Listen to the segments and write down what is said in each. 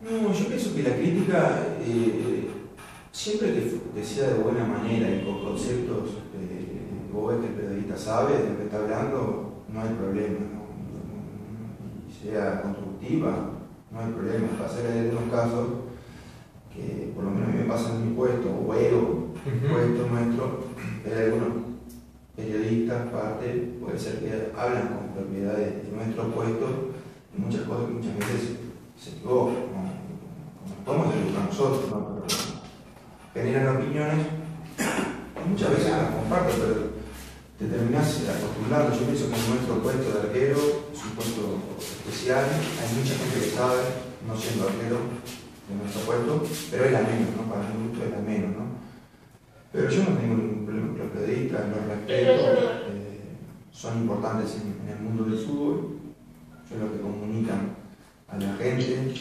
No, yo pienso que la crítica, siempre que sea de buena manera y con conceptos vos ves que el periodista sabe de lo que está hablando, no hay problema, ¿no? Y sea constructiva, no hay problema. Pasa que hay algunos casos que, por lo menos a mí me pasa en mi puesto, o veo puesto nuestro, hay algunos periodistas, puede ser que hablan con propiedad de nuestros puestos y muchas cosas que muchas veces se equivocan, ¿no? Como podemos equivocar nosotros, ¿no? Pero generan opiniones, muchas veces las comparto, pero te terminás acostumbrando. Yo pienso que en nuestro puesto de arquero es un puesto especial, hay mucha gente que sabe, no siendo arquero de nuestro puesto, pero es la menos, ¿no? Para mi gusto es la menos, ¿no? Pero yo no tengo ningún problema con los periodistas, los respeto, son importantes en el mundo del fútbol, son los que comunican a la gente,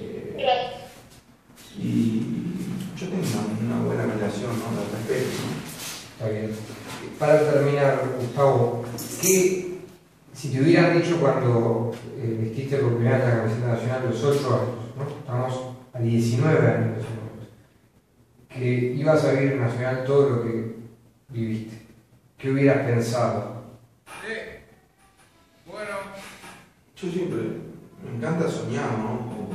y yo tengo una buena relación, ¿no? De respeto, ¿no? Está bien. Para terminar, Gustavo, ¿qué, si te hubieran dicho cuando vestiste por primera vez la camiseta nacional a los 8 años, ¿no? Estamos a 19 años, que ibas a vivir en Nacional todo lo que viviste, ¿qué hubieras pensado? Bueno. Yo siempre, me encanta soñar, ¿no? Con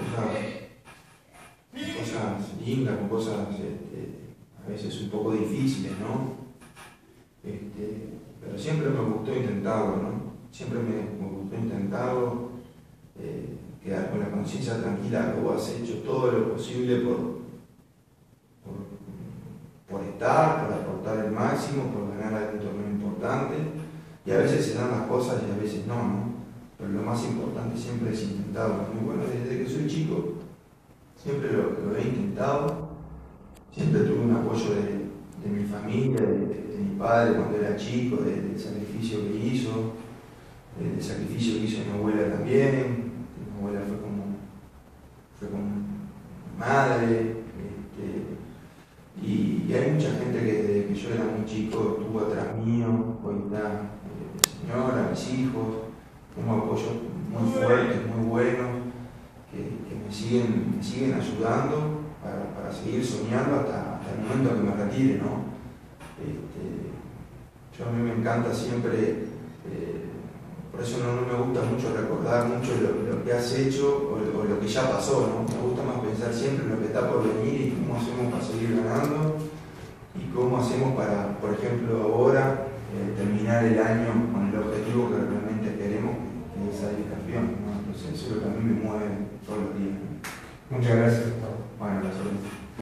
cosas lindas, con cosas a veces un poco difíciles, ¿no? Pero siempre me gustó intentarlo, ¿no? Siempre me gustó intentarlo, quedar con la conciencia tranquila que vos has hecho todo lo posible por estar, por aportar el máximo, por ganar algún torneo importante, y a veces se dan las cosas y a veces no, ¿no? Pero lo más importante siempre es intentarlo. Muy bueno, desde que soy chico siempre lo he intentado, siempre tuve un apoyo de mi familia, de mi padre cuando era chico, del sacrificio que hizo, del sacrificio que hizo mi abuela también. Mi abuela fue como mi madre, y hay mucha gente que desde que yo era muy chico estuvo atrás mío, hoy está mi señora, mis hijos, tengo apoyos muy fuertes, muy buenos, que me siguen ayudando para seguir soñando hasta el momento en que me retire, ¿no? Yo a mí me encanta siempre, por eso no me gusta mucho recordar mucho lo que has hecho o lo que ya pasó, ¿no? Me gusta más pensar siempre en lo que está por venir y cómo hacemos para seguir ganando y cómo hacemos para, por ejemplo, ahora terminar el año con el objetivo que realmente queremos, que es salir campeón, ¿no? Entonces eso es lo que a mí me mueve todos los días, ¿no? Muchas gracias.